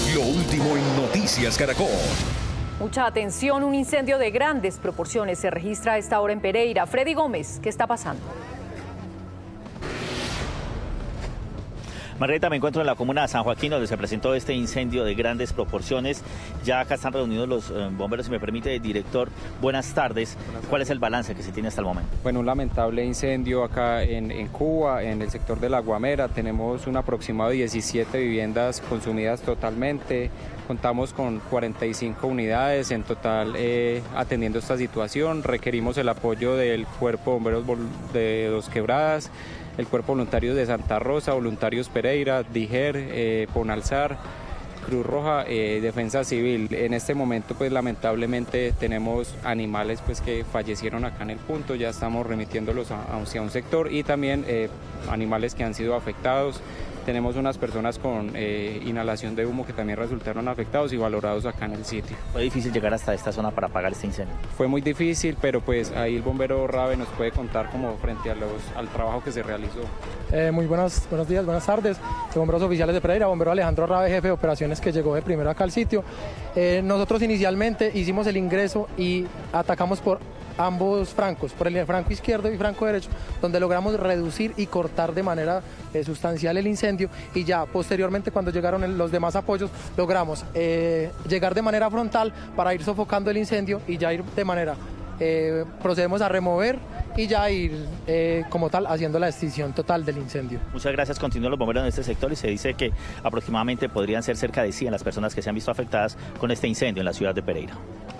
Lo último en Noticias Caracol. Mucha atención, un incendio de grandes proporciones se registra a esta hora en Pereira. Freddy Gómez, ¿qué está pasando? Margarita, me encuentro en la comuna de San Joaquín, donde se presentó este incendio de grandes proporciones. Ya acá están reunidos los bomberos, si me permite, director. Buenas tardes. ¿Cuál es el balance que se tiene hasta el momento? Bueno, un lamentable incendio acá en Cuba, en el sector de La Guamera. Tenemos un aproximado de 17 viviendas consumidas totalmente. Contamos con 45 unidades en total atendiendo esta situación. Requerimos el apoyo del Cuerpo de Bomberos de Dos Quebradas, el Cuerpo Voluntario de Santa Rosa, Voluntarios Pereira, DIGER, Ponalzar, Cruz Roja, Defensa Civil. En este momento, pues lamentablemente tenemos animales pues que fallecieron acá en el punto, ya estamos remitiéndolos hacia un sector, y también animales que han sido afectados. Tenemos unas personas con inhalación de humo que también resultaron afectados y valorados acá en el sitio. ¿Fue difícil llegar hasta esta zona para apagar este incendio? Fue muy difícil, pero pues ahí el bombero Rabe nos puede contar como frente al trabajo que se realizó. Muy buenos días, buenas tardes. Bomberos oficiales de Pereira, bombero Alejandro Rabe, jefe de operaciones, que llegó de primero acá al sitio. Nosotros inicialmente hicimos el ingreso y atacamos por ambos francos, por el franco izquierdo y franco derecho, donde logramos reducir y cortar de manera sustancial el incendio, y ya posteriormente, cuando llegaron los demás apoyos, logramos llegar de manera frontal para ir sofocando el incendio y ya ir de manera, procedemos a remover y ya ir como tal haciendo la extinción total del incendio. Muchas gracias. Continúan los bomberos en este sector y se dice que aproximadamente podrían ser cerca de 100 las personas que se han visto afectadas con este incendio en la ciudad de Pereira.